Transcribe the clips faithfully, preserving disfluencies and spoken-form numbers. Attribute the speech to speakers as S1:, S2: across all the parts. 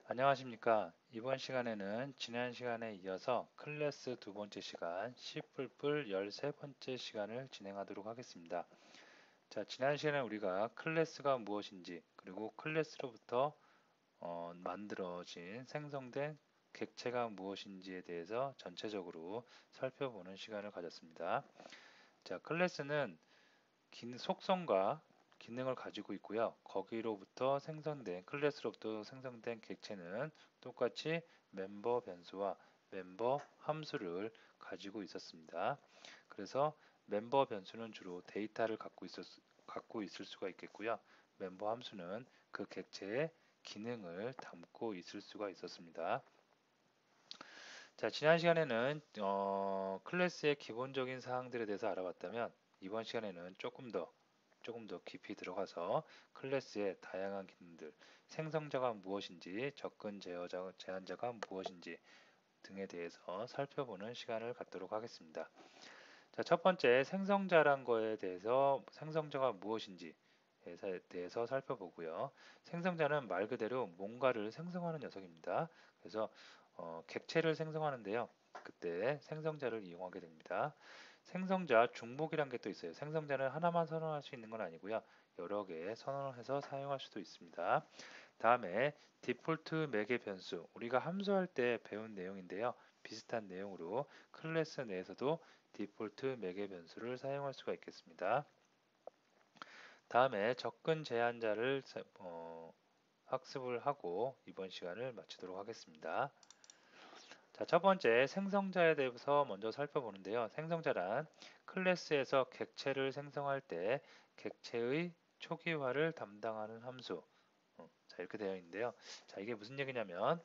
S1: 안녕하십니까. 이번 시간에는 지난 시간에 이어서 클래스 두 번째 시간 C++ 열세 번째 시간을 진행하도록 하겠습니다. 자, 지난 시간에 우리가 클래스가 무엇인지 그리고 클래스로부터 어, 만들어진 생성된 객체가 무엇인지에 대해서 전체적으로 살펴보는 시간을 가졌습니다. 자, 클래스는 긴 속성과 기능을 가지고 있고요. 거기로부터 생성된 클래스로부터 생성된 객체는 똑같이 멤버 변수와 멤버 함수를 가지고 있었습니다. 그래서 멤버 변수는 주로 데이터를 갖고 있었, 갖고 있을 수가 있겠고요. 멤버 함수는 그 객체의 기능을 담고 있을 수가 있었습니다. 자, 지난 시간에는 어, 클래스의 기본적인 사항들에 대해서 알아봤다면 이번 시간에는 조금 더 조금 더 깊이 들어가서 클래스의 다양한 기능들, 생성자가 무엇인지, 접근 제어자, 제한자가 무엇인지 등에 대해서 살펴보는 시간을 갖도록 하겠습니다. 자, 첫 번째 생성자란 거에 대해서 생성자가 무엇인지에 대해서 살펴보고요. 생성자는 말 그대로 뭔가를 생성하는 녀석입니다. 그래서 어, 객체를 생성하는데요. 그때 생성자를 이용하게 됩니다. 생성자 중복이란 게 또 있어요. 생성자는 하나만 선언할 수 있는 건 아니고요. 여러 개 선언을 해서 사용할 수도 있습니다. 다음에 디폴트 매개 변수. 우리가 함수할 때 배운 내용인데요. 비슷한 내용으로 클래스 내에서도 디폴트 매개 변수를 사용할 수가 있겠습니다. 다음에 접근 제한자를 어, 학습을 하고 이번 시간을 마치도록 하겠습니다. 자, 첫 번째 생성자에 대해서 먼저 살펴보는데요. 생성자란 클래스에서 객체를 생성할 때 객체의 초기화를 담당하는 함수. 어, 자, 이렇게 되어 있는데요. 자, 이게 무슨 얘기냐면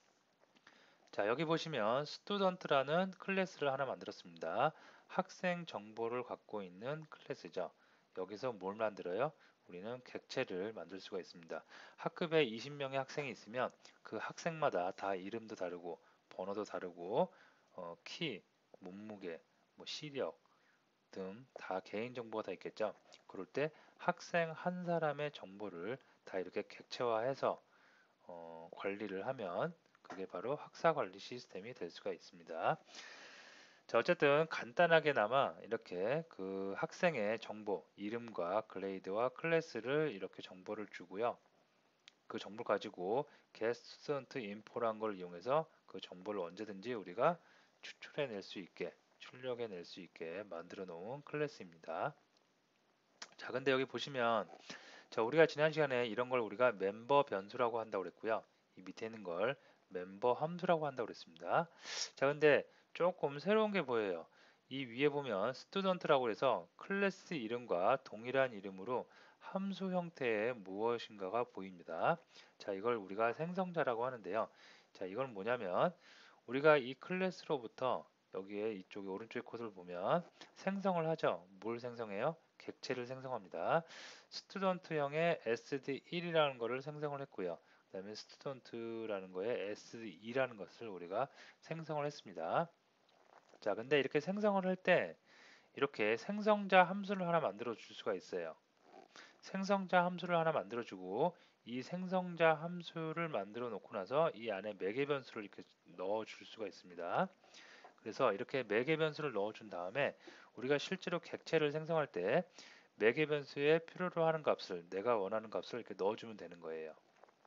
S1: 자, 여기 보시면 스튜던트라는 클래스를 하나 만들었습니다. 학생 정보를 갖고 있는 클래스죠. 여기서 뭘 만들어요? 우리는 객체를 만들 수가 있습니다. 학급에 이십 명의 학생이 있으면 그 학생마다 다 이름도 다르고 번호도 다르고 어, 키, 몸무게, 뭐 시력 등 다 개인 정보가 다 있겠죠. 그럴 때 학생 한 사람의 정보를 다 이렇게 객체화해서 어, 관리를 하면 그게 바로 학사 관리 시스템이 될 수가 있습니다. 자, 어쨌든 간단하게나마 이렇게 그 학생의 정보, 이름과 그레이드와 클래스를 이렇게 정보를 주고요. 그 정보를 가지고 get student info란 걸 이용해서 그 정보를 언제든지 우리가 추출해낼 수 있게, 출력해낼 수 있게 만들어 놓은 클래스입니다. 자, 근데 여기 보시면 자, 우리가 지난 시간에 이런 걸 우리가 멤버 변수라고 한다고 그랬고요. 이 밑에 있는 걸 멤버 함수라고 한다고 그랬습니다. 자, 근데 조금 새로운 게 보여요. 이 위에 보면 스튜던트라고 해서 클래스 이름과 동일한 이름으로 함수 형태의 무엇인가가 보입니다. 자, 이걸 우리가 생성자라고 하는데요. 자, 이건 뭐냐면 우리가 이 클래스로부터 여기에 이쪽에 오른쪽에 코드를 보면 생성을 하죠. 뭘 생성해요? 객체를 생성합니다. 스튜던트형의 에스디 일이라는 것을 생성을 했고요. 그 다음에 스튜던트라는 거에 에스디 이라는 것을 우리가 생성을 했습니다. 자, 근데 이렇게 생성을 할 때 이렇게 생성자 함수를 하나 만들어 줄 수가 있어요. 생성자 함수를 하나 만들어 주고 이 생성자 함수를 만들어 놓고 나서 이 안에 매개 변수를 이렇게 넣어 줄 수가 있습니다. 그래서 이렇게 매개 변수를 넣어 준 다음에 우리가 실제로 객체를 생성할 때 매개 변수에 필요로 하는 값을 내가 원하는 값을 이렇게 넣어주면 되는 거예요.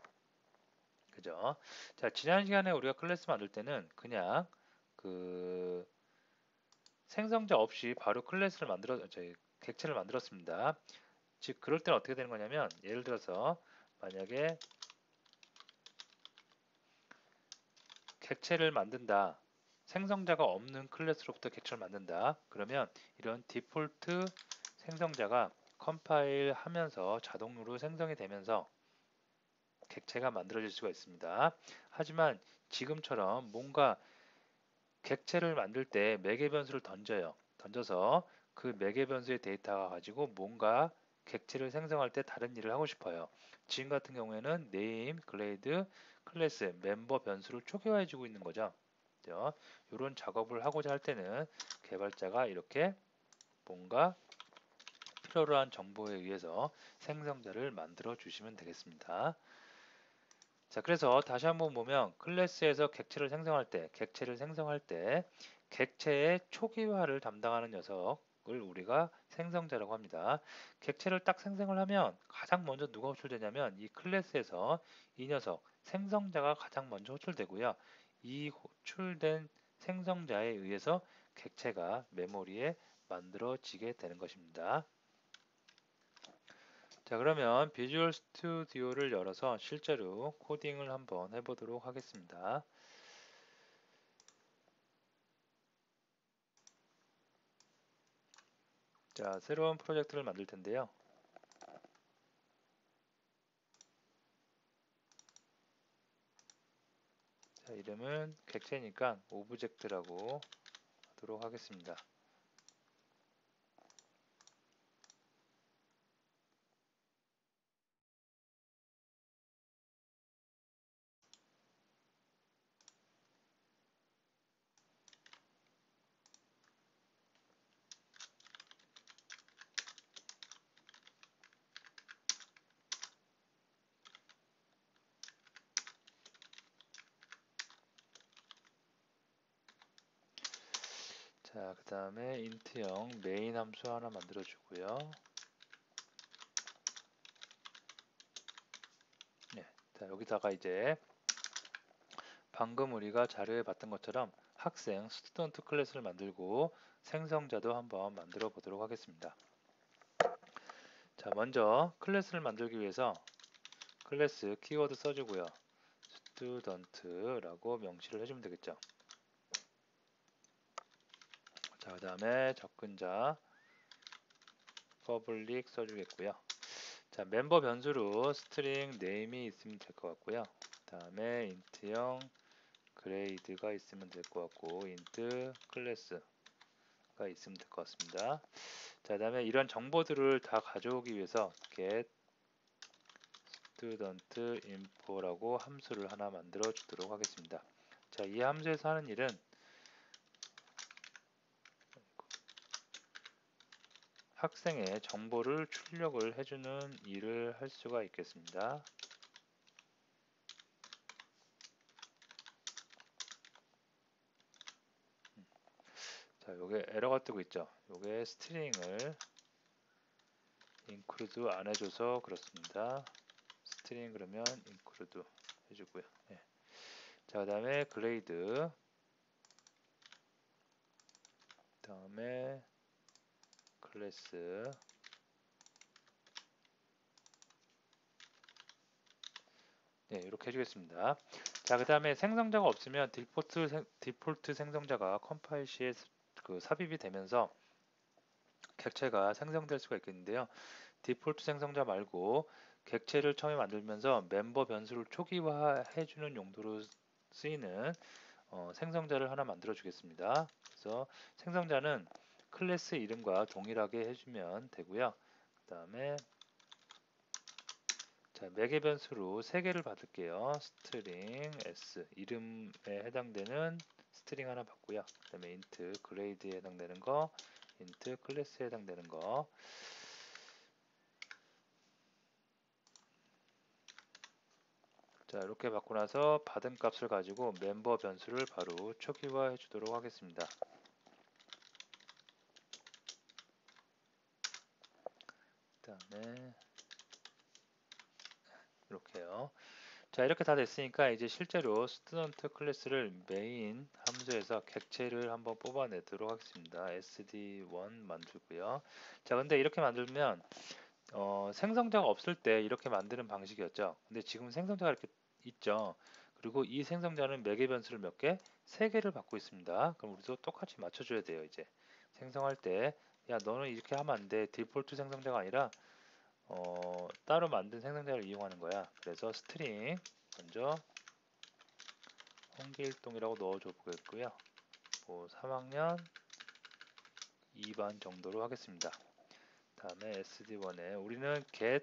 S1: 그죠? 자, 지난 시간에 우리가 클래스 만들 때는 그냥 그 생성자 없이 바로 클래스를 만들어 저희 객체를 만들었습니다. 즉 그럴 때는 어떻게 되는 거냐면 예를 들어서 만약에 객체를 만든다. 생성자가 없는 클래스로부터 객체를 만든다. 그러면 이런 디폴트 생성자가 컴파일 하면서 자동으로 생성이 되면서 객체가 만들어질 수가 있습니다. 하지만 지금처럼 뭔가 객체를 만들 때 매개 변수를 던져요. 던져서 그 매개 변수의 데이터가 가지고 뭔가 객체를 생성할 때 다른 일을 하고 싶어요. 지금 같은 경우에는 name, grade, 클래스, 멤버 변수를 초기화해주고 있는 거죠. 이런 작업을 하고자 할 때는 개발자가 이렇게 뭔가 필요로 한 정보에 의해서 생성자를 만들어 주시면 되겠습니다. 자, 그래서 다시 한번 보면 클래스에서 객체를 생성할 때, 객체를 생성할 때 객체의 초기화를 담당하는 녀석을 우리가 생성자라고 합니다. 객체를 딱 생성을 하면 가장 먼저 누가 호출되냐면 이 클래스에서 이 녀석 생성자가 가장 먼저 호출되고요. 이 호출된 생성자에 의해서 객체가 메모리에 만들어지게 되는 것입니다. 자, 그러면 비주얼 스튜디오를 열어서 실제로 코딩을 한번 해보도록 하겠습니다. 자, 새로운 프로젝트를 만들 텐데요. 자, 이름은 객체니까 오브젝트라고 하도록 하겠습니다. 자, 그 다음에 int형 메인 함수 하나 만들어 주고요. 네, 자, 여기다가 이제 방금 우리가 자료에 봤던 것처럼 학생 스튜던트 클래스를 만들고 생성자도 한번 만들어 보도록 하겠습니다. 자, 먼저 클래스를 만들기 위해서 클래스 키워드 써주고요. 스튜던트라고 명시를 해주면 되겠죠. 자, 그 다음에 접근자 퍼블릭 써주겠고요. 자, 멤버 변수로 스트링 네임이 있으면 될 것 같고요. 그 다음에 int형 그레이드가 있으면 될 것 같고 int 클래스가 있으면 될 것 같습니다. 자, 그 다음에 이런 정보들을 다 가져오기 위해서 get student info라고 함수를 하나 만들어 주도록 하겠습니다. 자, 이 함수에서 하는 일은 학생의 정보를 출력을 해주는 일을 할 수가 있겠습니다. 자, 요게 에러가 뜨고 있죠. 요게 스트링을 include 안 해줘서 그렇습니다. 스트링 그러면 include 해주고요. 네. 자, 그 다음에 grade 그 다음에 클래스 네, 이렇게 해주겠습니다. 자, 그 다음에 생성자가 없으면 디폴트, 생, 디폴트 생성자가 컴파일 시에 그 삽입이 되면서 객체가 생성될 수가 있겠는데요. 디폴트 생성자 말고 객체를 처음에 만들면서 멤버 변수를 초기화해주는 용도로 쓰이는 어, 생성자를 하나 만들어 주겠습니다. 그래서 생성자는 클래스 이름과 동일하게 해주면 되고요. 그 다음에 자, 매개 변수로 세 개를 받을게요. 스트링 s 이름에 해당되는 스트링 하나 받고요. 그 다음에 int grade에 해당되는 거, int 클래스에 해당되는 거. 자, 이렇게 받고 나서 받은 값을 가지고 멤버 변수를 바로 초기화해 주도록 하겠습니다. 그 다음에 이렇게요. 자, 이렇게 다 됐으니까 이제 실제로 스튜던트 클래스를 메인 함수에서 객체를 한번 뽑아내도록 하겠습니다. 에스디 원 만들고요. 자, 근데 이렇게 만들면 어, 생성자가 없을 때 이렇게 만드는 방식이었죠. 근데 지금 생성자가 이렇게 있죠. 그리고 이 생성자는 매개 변수를 몇 개? 세 개를 받고 있습니다. 그럼 우리도 똑같이 맞춰줘야 돼요. 이제 생성할 때 야, 너는 이렇게 하면 안 돼. 디폴트 생성자가 아니라 어, 따로 만든 생성자를 이용하는 거야. 그래서 스트링 먼저 홍길동이라고 넣어줘 보겠고요. 뭐 삼 학년 이 반 정도로 하겠습니다. 다음에 에스디 원에 우리는 get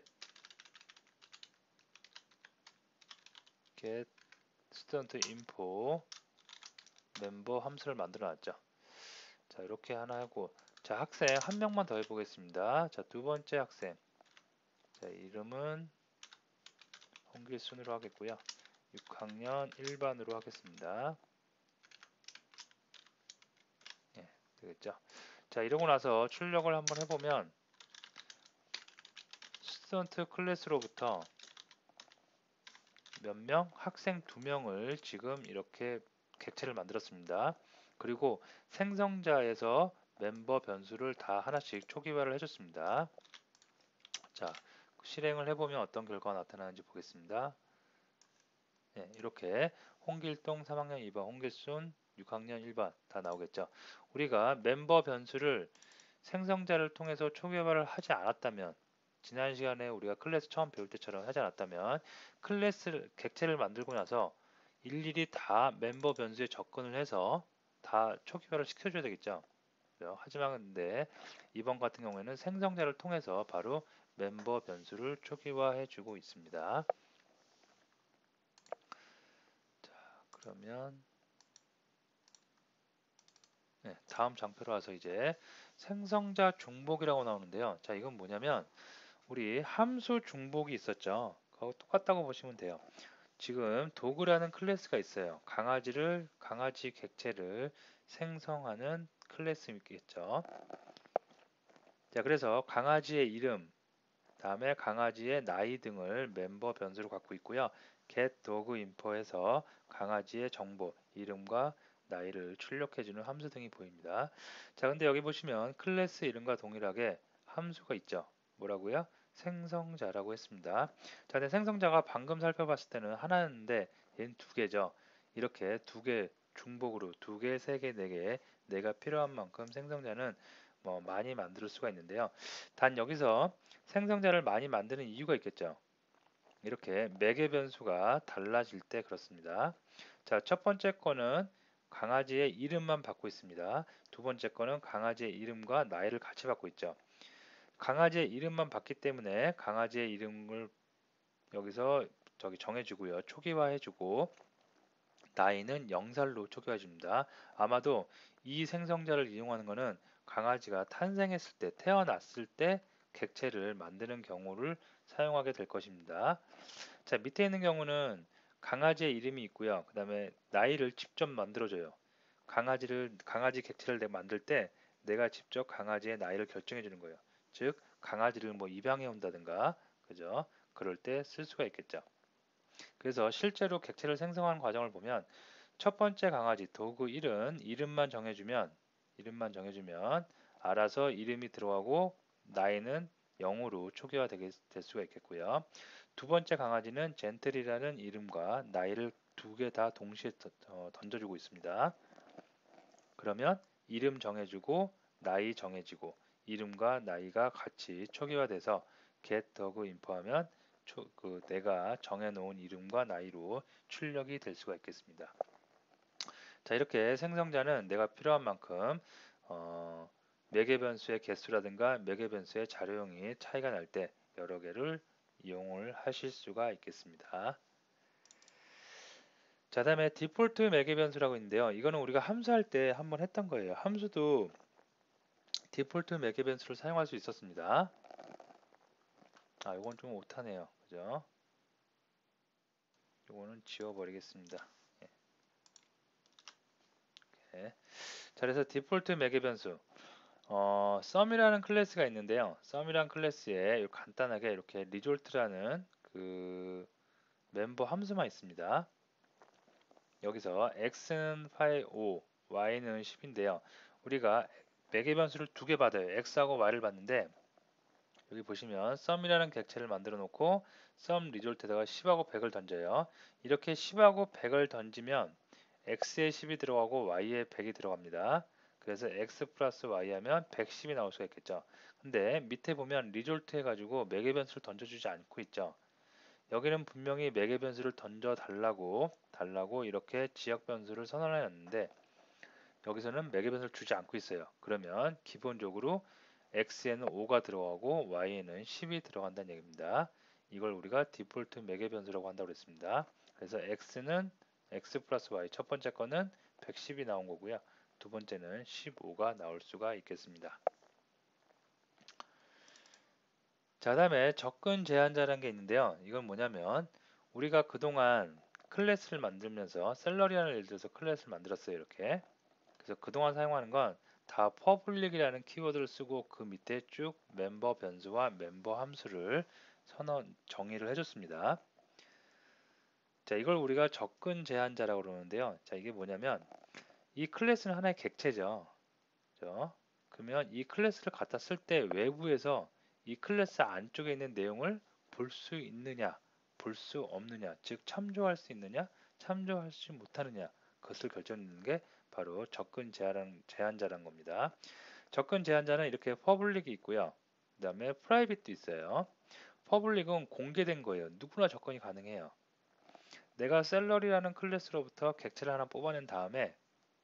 S1: get student info 멤버 함수를 만들어 놨죠. 자, 이렇게 하나 하고 자, 학생 한 명만 더 해보겠습니다. 자, 두 번째 학생 자, 이름은 홍길순으로 하겠고요. 육 학년 일 반으로 하겠습니다. 예, 되겠죠? 자, 이러고 나서 출력을 한번 해보면 스튜던트 클래스로부터 몇 명? 학생 두 명을 지금 이렇게 객체를 만들었습니다. 그리고 생성자에서 멤버 변수를 다 하나씩 초기화를 해줬습니다. 자, 실행을 해보면 어떤 결과가 나타나는지 보겠습니다. 네, 이렇게 홍길동 삼 학년 이 반, 홍길순 육 학년 일 반 다 나오겠죠. 우리가 멤버 변수를 생성자를 통해서 초기화를 하지 않았다면, 지난 시간에 우리가 클래스 처음 배울 때처럼 하지 않았다면 클래스를 객체를 만들고 나서 일일이 다 멤버 변수에 접근을 해서 다 초기화를 시켜줘야 되겠죠. 하지만 근데 이번 같은 경우에는 생성자를 통해서 바로 멤버 변수를 초기화해 주고 있습니다. 자, 그러면 네, 다음 장표로 와서 이제 생성자 중복이라고 나오는데요. 자, 이건 뭐냐면 우리 함수 중복이 있었죠. 그거 똑같다고 보시면 돼요. 지금 도그라는 클래스가 있어요. 강아지를 강아지 객체를 생성하는 클래스겠죠. 자, 그래서 강아지의 이름, 다음에 강아지의 나이 등을 멤버 변수로 갖고 있고요. get dog info에서 강아지의 정보, 이름과 나이를 출력해주는 함수 등이 보입니다. 자, 근데 여기 보시면 클래스 이름과 동일하게 함수가 있죠. 뭐라고요? 생성자라고 했습니다. 자, 근데 생성자가 방금 살펴봤을 때는 하나였는데 얘는 두 개죠. 이렇게 두 개 중복으로 두 개, 세 개, 네 개, 내가 필요한 만큼 생성자는 뭐 많이 만들 수가 있는데요. 단 여기서 생성자를 많이 만드는 이유가 있겠죠. 이렇게 매개 변수가 달라질 때 그렇습니다. 자, 첫 번째 거는 강아지의 이름만 받고 있습니다. 두 번째 거는 강아지의 이름과 나이를 같이 받고 있죠. 강아지의 이름만 받기 때문에 강아지의 이름을 여기서 저기 정해주고요. 초기화해주고 나이는 영 살로 초기화해줍니다. 아마도 이 생성자를 이용하는 것은 강아지가 탄생했을 때, 태어났을 때 객체를 만드는 경우를 사용하게 될 것입니다. 자, 밑에 있는 경우는 강아지의 이름이 있고요. 그 다음에 나이를 직접 만들어줘요. 강아지를, 강아지 객체를 내가 만들 때 내가 직접 강아지의 나이를 결정해 주는 거예요. 즉, 강아지를 뭐 입양해 온다든가, 그죠? 그럴 때 쓸 수가 있겠죠. 그래서 실제로 객체를 생성하는 과정을 보면 첫 번째 강아지 도구 일은 이름만 정해주면 이름만 정해주면 알아서 이름이 들어가고 나이는 영으로 초기화 될 수가 있겠고요. 두 번째 강아지는 젠틀이라는 이름과 나이를 두 개 다 동시에 던져주고 있습니다. 그러면 이름 정해주고 나이 정해지고 이름과 나이가 같이 초기화돼서 get dog info하면 초, 그 내가 정해놓은 이름과 나이로 출력이 될 수가 있겠습니다. 자, 이렇게 생성자는 내가 필요한 만큼 어, 매개 변수의 개수라든가 매개 변수의 자료형이 차이가 날 때 여러 개를 이용을 하실 수가 있겠습니다. 자, 다음에 디폴트 매개 변수라고 있는데요. 이거는 우리가 함수할 때 한번 했던 거예요. 함수도 디폴트 매개 변수를 사용할 수 있었습니다. 아, 이건 좀 못하네요. 그죠? 이거는 지워버리겠습니다. 예. 예. 자, 그래서 디폴트 매개 변수 어, 썸이라는 클래스가 있는데요. 썸이라는 클래스에 간단하게 이렇게 result라는 그 멤버 함수만 있습니다. 여기서 x는 오, y는 십인데요. 우리가 매개 변수를 두 개 받아요. x하고 y를 받는데 여기 보시면 썸이라는 객체를 만들어 놓고 썸 리졸트에다가 십하고 백을 던져요. 이렇게 십하고 백을 던지면 x에 십이 들어가고 y에 백이 들어갑니다. 그래서 x 플러스 y 하면 백십이 나올 수가 있겠죠. 근데 밑에 보면 리졸트 해가지고 매개 변수를 던져주지 않고 있죠. 여기는 분명히 매개 변수를 던져 달라고 달라고 이렇게 지역 변수를 선언해 놨는데 여기서는 매개 변수를 주지 않고 있어요. 그러면 기본적으로 x에는 오가 들어가고 y에는 십이 들어간다는 얘기입니다. 이걸 우리가 디폴트 매개 변수라고 한다고 했습니다. 그래서 x는 x 플러스 y 첫 번째 거는 백십이 나온 거고요. 두 번째는 십오가 나올 수가 있겠습니다. 자, 다음에 접근 제한자라는 게 있는데요. 이건 뭐냐면 우리가 그동안 클래스를 만들면서 셀러리라는 예를 들어서 클래스를 만들었어요. 이렇게. 그래서 그동안 사용하는 건 다 퍼블릭이라는 키워드를 쓰고 그 밑에 쭉 멤버 변수와 멤버 함수를 선언 정의를 해줬습니다. 자, 이걸 우리가 접근 제한자라고 그러는데요. 자, 이게 뭐냐면 이 클래스는 하나의 객체죠. 그죠? 그러면 이 클래스를 갖다 쓸 때 외부에서 이 클래스 안쪽에 있는 내용을 볼 수 있느냐, 볼 수 없느냐, 즉 참조할 수 있느냐, 참조하지 못하느냐, 그것을 결정짓는 게 바로 접근 제한, 제한자란 겁니다. 접근 제한자는 이렇게 퍼블릭이 있고요. 그 다음에 프라이빗도 있어요. 퍼블릭은 공개된 거예요. 누구나 접근이 가능해요. 내가 셀러리라는 클래스로부터 객체를 하나 뽑아낸 다음에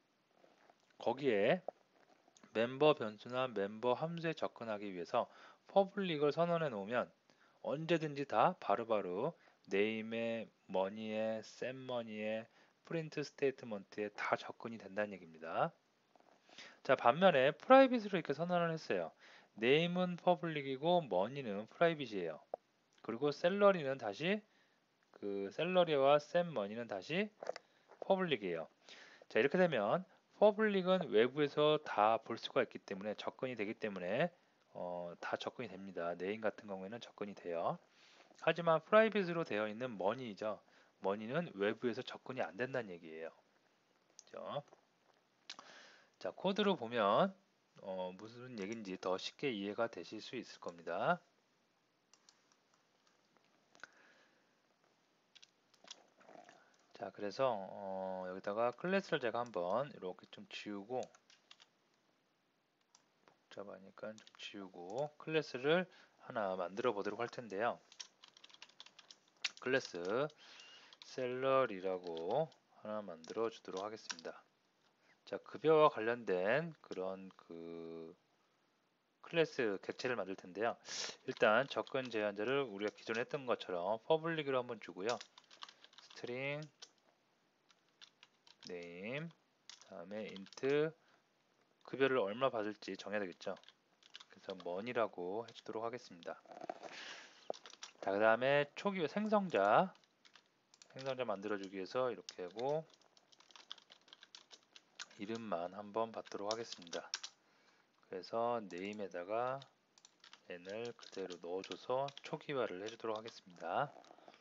S1: 거기에 멤버 변수나 멤버 함수에 접근하기 위해서 퍼블릭을 선언해 놓으면 언제든지 다 바로바로 네임에, 머니에, 셋머니에, 프린트 스테이트먼트에 다 접근이 된다는 얘기입니다. 자, 반면에 프라이빗으로 이렇게 선언을 했어요. 네임은 퍼블릭이고 머니는 프라이빗이에요. 그리고 셀러리는 다시 그 셀러리와 셋머니는 다시 퍼블릭이에요. 자, 이렇게 되면 퍼블릭은 외부에서 다 볼 수가 있기 때문에 접근이 되기 때문에 어, 다 접근이 됩니다. 네임 같은 경우에는 접근이 돼요. 하지만 프라이빗으로 되어 있는 머니죠. 머니는 외부에서 접근이 안 된다는 얘기예요. 그죠? 자, 코드로 보면 어, 무슨 얘기인지 더 쉽게 이해가 되실 수 있을 겁니다. 자, 그래서 어, 여기다가 클래스를 제가 한번 이렇게 좀 지우고 복잡하니까 좀 지우고 클래스를 하나 만들어 보도록 할 텐데요. 클래스 셀러리라고 하나 만들어 주도록 하겠습니다. 자, 급여와 관련된 그런 그 클래스 객체를 만들 텐데요. 일단 접근 제한자를 우리가 기존에 했던 것처럼 퍼블릭으로 한번 주고요. 스트링 네임 다음에 인트 급여를 얼마 받을지 정해야 되겠죠. 그래서 머니라고 해주도록 하겠습니다. 자, 그 다음에 초기 생성자 생성자 만들어주기 위해서 이렇게 하고 이름만 한번 받도록 하겠습니다. 그래서 네임에다가 n을 그대로 넣어줘서 초기화를 해주도록 하겠습니다.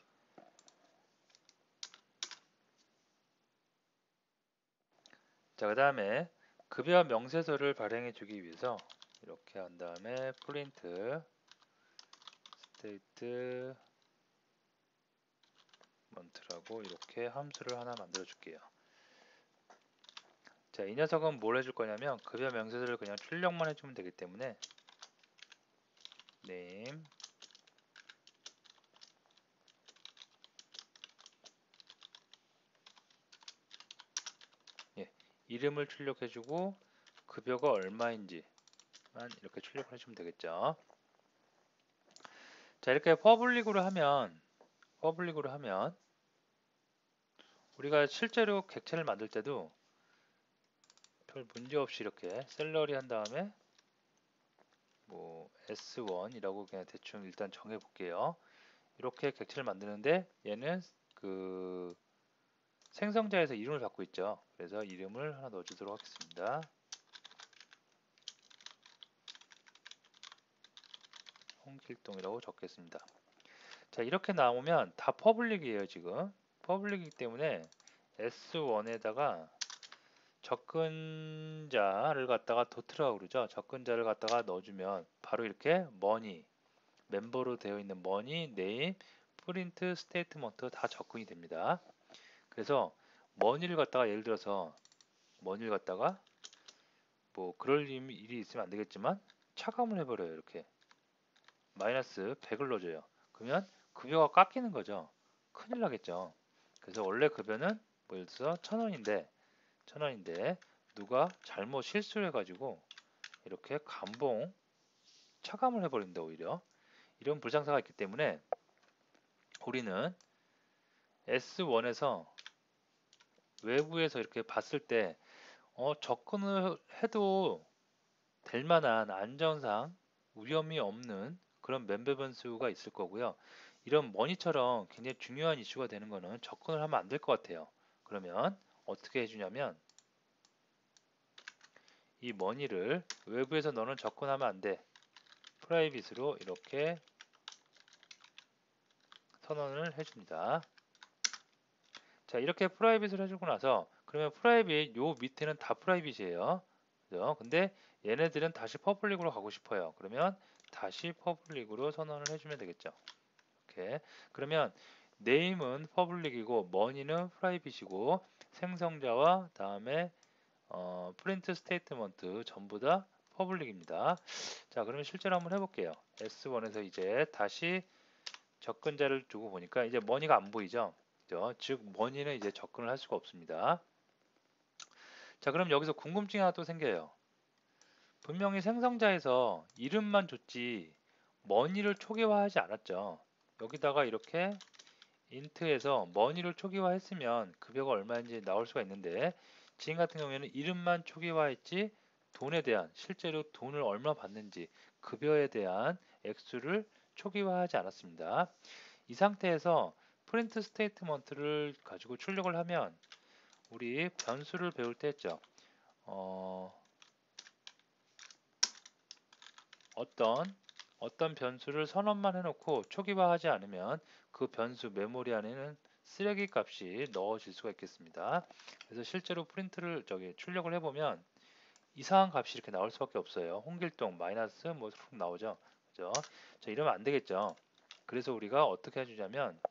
S1: 자, 그 다음에 급여 명세서를 발행해 주기 위해서 이렇게 한 다음에 프린트 스테이트 먼트라고 이렇게 함수를 하나 만들어 줄게요. 자, 이 녀석은 뭘 해줄 거냐면 급여 명세서를 그냥 출력만 해주면 되기 때문에 name 예, 이름을 출력해주고 급여가 얼마인지만 이렇게 출력을 해주면 되겠죠. 자, 이렇게 퍼블릭으로 하면 퍼블릭으로 하면 우리가 실제로 객체를 만들 때도 별 문제 없이 이렇게 셀러리 한 다음에 뭐 에스 원이라고 그냥 대충 일단 정해 볼게요. 이렇게 객체를 만드는데 얘는 그 생성자에서 이름을 받고 있죠. 그래서 이름을 하나 넣어주도록 하겠습니다. 홍길동이라고 적겠습니다. 자, 이렇게 나오면 다 퍼블릭이에요. 지금 퍼블릭이기 때문에 에스 원에다가 접근자를 갖다가 도트라고 그러죠. 접근자를 갖다가 넣어주면 바로 이렇게 머니 멤버로 되어 있는 머니, 네임, 프린트, 스테이트먼트 다 접근이 됩니다. 그래서 머니를 갖다가 예를 들어서 머니를 갖다가 뭐 그럴 일이 있으면 안 되겠지만 차감을 해버려요. 이렇게 마이너스 백을 넣어줘요. 그러면 급여가 깎이는 거죠. 큰일 나겠죠. 그래서 원래 급여는 뭐 예를 들어서 천 원인데 천 원인데 누가 잘못 실수를 해가지고 이렇게 감봉 차감을 해버린다. 오히려 이런 불상사가 있기 때문에 우리는 에스 원에서 외부에서 이렇게 봤을 때 어, 접근을 해도 될 만한 안전상 위험이 없는 그런 멤버 변수가 있을 거고요. 이런 머니처럼 굉장히 중요한 이슈가 되는 거는 접근을 하면 안 될 것 같아요. 그러면 어떻게 해주냐면 이 머니를 외부에서 너는 접근하면 안 돼. 프라이빗으로 이렇게 선언을 해줍니다. 자, 이렇게 프라이빗을 해주고 나서 그러면 프라이빗 요 밑에는 다 프라이빗이에요. 그죠? 근데 얘네들은 다시 퍼블릭으로 가고 싶어요. 그러면 다시 퍼블릭으로 선언을 해주면 되겠죠. 이렇게. 그러면 네임은 퍼블릭이고 머니는 프라이빗이고 생성자와 다음에 어, 프린트 스테이트먼트 전부 다 퍼블릭입니다. 자, 그러면 실제로 한번 해볼게요. 에스 원에서 이제 다시 접근자를 두고 보니까 이제 머니가 안 보이죠. 그죠? 즉 머니는 이제 접근을 할 수가 없습니다. 자, 그럼 여기서 궁금증이 하나 또 생겨요. 분명히 생성자에서 이름만 줬지 머니를 초기화하지 않았죠. 여기다가 이렇게 인트에서 머니를 초기화했으면 급여가 얼마인지 나올 수가 있는데 지금 같은 경우에는 이름만 초기화했지 돈에 대한 실제로 돈을 얼마 받는지 급여에 대한 액수를 초기화하지 않았습니다. 이 상태에서 프린트 스테이트먼트를 가지고 출력을 하면 우리 변수를 배울 때 했죠. 어, 어떤 어떤 변수를 선언만 해놓고 초기화하지 않으면 그 변수 메모리 안에는 쓰레기 값이 넣어질 수가 있겠습니다. 그래서 실제로 프린트를 저기 출력을 해보면 이상한 값이 이렇게 나올 수밖에 없어요. 홍길동 마이너스 뭐 나오죠. 그죠? 자, 이러면 안 되겠죠. 그래서 우리가 어떻게 해주냐면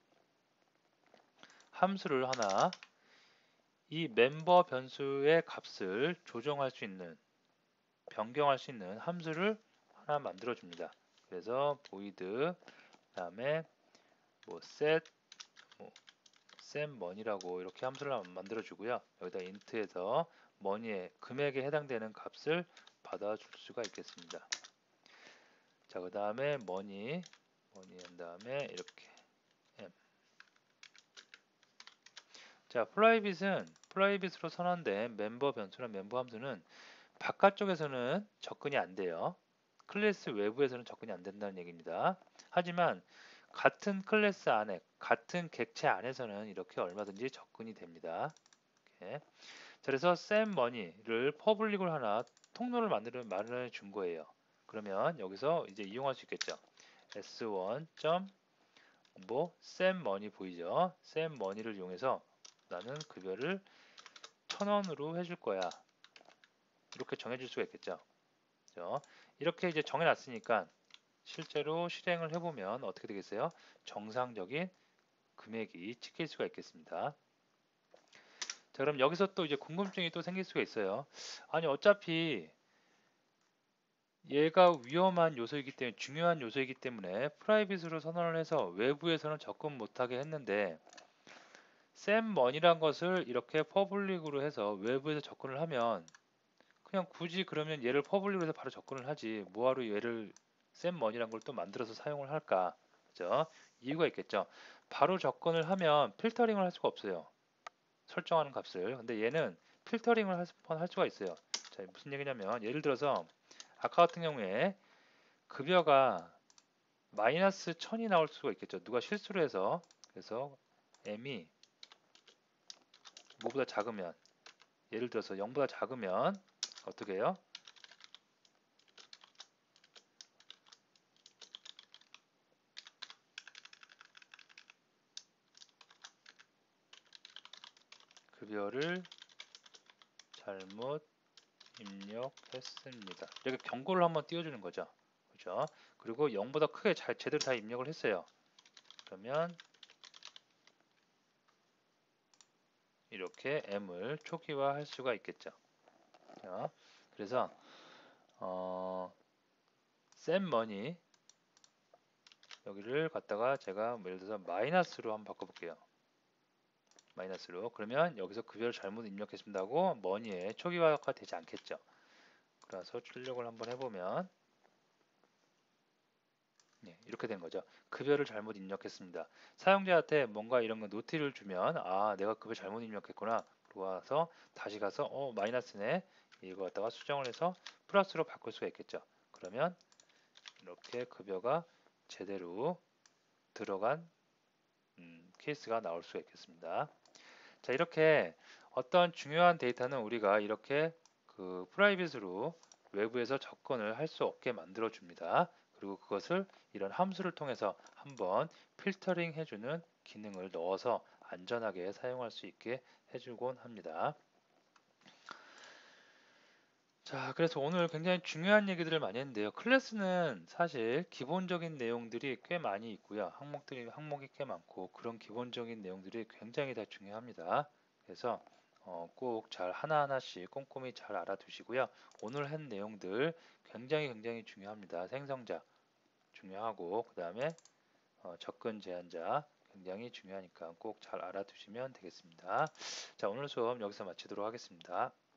S1: 함수를 하나 이 멤버 변수의 값을 조정할 수 있는 변경할 수 있는 함수를 하나 만들어 줍니다. 그래서 void 그다음에 뭐 set 뭐 set money라고 이렇게 함수를 한번 만들어 주고요. 여기다 int에서 money의 금액에 해당되는 값을 받아줄 수가 있겠습니다. 자, 그 다음에 money money 한 다음에 이렇게 m. 자, 프라이빗은 프라이빗으로 선언된 멤버 변수나 멤버 함수는 바깥쪽에서는 접근이 안 돼요. 클래스 외부에서는 접근이 안 된다는 얘기입니다. 하지만 같은 클래스 안에, 같은 객체 안에서는 이렇게 얼마든지 접근이 됩니다. 이렇게. 자, 그래서 샘머니를 퍼블릭을 하나 통로를 만들어 마련해 준 거예요. 그러면 여기서 이제 이용할 수 있겠죠. 에스 원. 뭐 샘머니 보이죠? 샘머니를 이용해서 나는 급여를 천 원으로 해줄 거야. 이렇게 정해줄 수가 있겠죠. 그죠? 이렇게 이제 정해놨으니까 실제로 실행을 해보면 어떻게 되겠어요? 정상적인 금액이 찍힐 수가 있겠습니다. 자, 그럼 여기서 또 이제 궁금증이 또 생길 수가 있어요. 아니, 어차피 얘가 위험한 요소이기 때문에, 중요한 요소이기 때문에 프라이빗으로 선언을 해서 외부에서는 접근 못하게 했는데 샘머니란 것을 이렇게 퍼블릭으로 해서 외부에서 접근을 하면 그냥 굳이 그러면 얘를 퍼블릭으로 해서 바로 접근을 하지 뭐하러 얘를 샘머니란 걸 또 만들어서 사용을 할까? 그죠? 이유가 있겠죠. 바로 접근을 하면 필터링을 할 수가 없어요. 설정하는 값을. 근데 얘는 필터링을 할, 수- 할 수가 있어요. 자, 무슨 얘기냐면 예를 들어서 아까 같은 경우에 급여가 마이너스 천이 나올 수가 있겠죠. 누가 실수를 해서 그래서 m이 뭐보다 작으면 예를 들어서 영보다 작으면 어떻게 해요? 급여를 잘못 입력했습니다. 이렇게 경고를 한번 띄워주는 거죠. 그죠? 그리고 영보다 크게 잘 제대로 다 입력을 했어요. 그러면 이렇게 m을 초기화할 수가 있겠죠. 자, 그래서 어, 샘머니 여기를 갖다가 제가 뭐 예를 들어서 마이너스로 한번 바꿔볼게요. 마이너스로. 그러면 여기서 급여를 잘못 입력했습니다 하고 머니에 초기화가 되지 않겠죠. 그래서 출력을 한번 해보면 네, 이렇게 된 거죠. 급여를 잘못 입력했습니다. 사용자한테 뭔가 이런 거 노티를 주면 아 내가 급여 잘못 입력했구나. 그러고 와서 다시 가서 어 마이너스네. 이거 갖다가 수정을 해서 플러스로 바꿀 수가 있겠죠. 그러면 이렇게 급여가 제대로 들어간 음, 케이스가 나올 수가 있겠습니다. 자, 이렇게 어떤 중요한 데이터는 우리가 이렇게 그 프라이빗으로 외부에서 접근을 할 수 없게 만들어 줍니다. 그리고 그것을 이런 함수를 통해서 한번 필터링 해주는 기능을 넣어서 안전하게 사용할 수 있게 해주곤 합니다. 자, 그래서 오늘 굉장히 중요한 얘기들을 많이 했는데요. 클래스는 사실 기본적인 내용들이 꽤 많이 있고요. 항목들이, 항목이 꽤 많고 그런 기본적인 내용들이 굉장히 다 중요합니다. 그래서 어, 꼭 잘 하나하나씩 꼼꼼히 잘 알아두시고요. 오늘 한 내용들 굉장히 굉장히 중요합니다. 생성자 중요하고 그 다음에 어, 접근 제한자 굉장히 중요하니까 꼭 잘 알아두시면 되겠습니다. 자, 오늘 수업 여기서 마치도록 하겠습니다.